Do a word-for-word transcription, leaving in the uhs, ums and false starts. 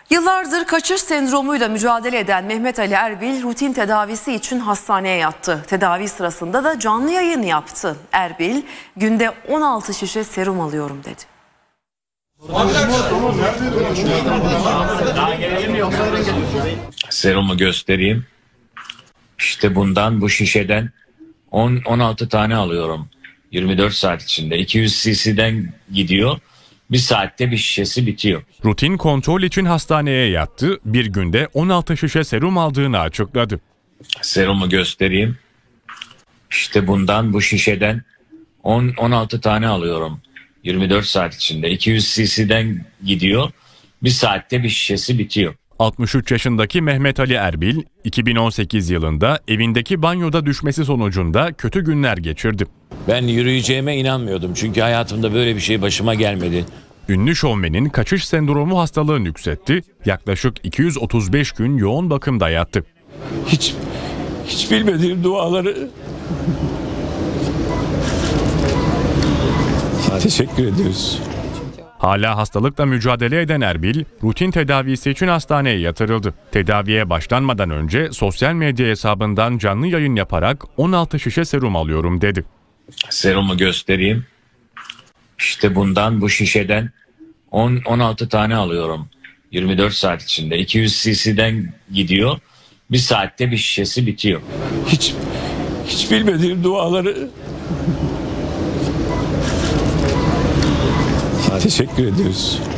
Yıllardır kaçış sendromuyla mücadele eden Mehmet Ali Erbil rutin tedavisi için hastaneye yattı. Tedavi sırasında da canlı yayın yaptı. Erbil günde on altı şişe serum alıyorum dedi. Serumu göstereyim. İşte bundan, bu şişeden on on altı tane alıyorum. yirmi dört saat içinde. iki yüz cc'den gidiyor. Bir saatte bir şişesi bitiyor. Rutin kontrol için hastaneye yattı. Bir günde on altı şişe serum aldığını açıkladı. Serumu göstereyim. İşte bundan, bu şişeden on on altı tane alıyorum. yirmi dört saat içinde. iki yüz cc'den gidiyor. Bir saatte bir şişesi bitiyor. altmış üç yaşındaki Mehmet Ali Erbil, iki bin on sekiz yılında evindeki banyoda düşmesi sonucunda kötü günler geçirdi. Ben yürüyeceğime inanmıyordum. Çünkü hayatımda böyle bir şey başıma gelmedi. Ünlü şovmenin kaçış sendromu hastalığı nüksetti. Yaklaşık iki yüz otuz beş gün yoğun bakımda yattı. Hiç, hiç bilmediğim duaları... Teşekkür ediyoruz. Hala hastalıkla mücadele eden Erbil, rutin tedavisi için hastaneye yatırıldı. Tedaviye başlanmadan önce sosyal medya hesabından canlı yayın yaparak on altı şişe serum alıyorum dedi. Serumu göstereyim. İşte bundan, bu şişeden on on altı tane alıyorum. yirmi dört saat içinde. iki yüz cc'den gidiyor. Bir saatte bir şişesi bitiyor. Hiç, hiç bilmediğim duaları... Teşekkür ediyoruz.